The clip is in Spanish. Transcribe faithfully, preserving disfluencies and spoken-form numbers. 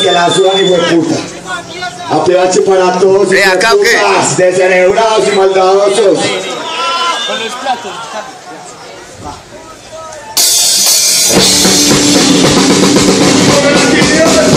que la suban, hijo de puta. Aproveche para todos, ¿Eh, acá o qué? descerebrados y maldadosos. Con los platos. ¡Con el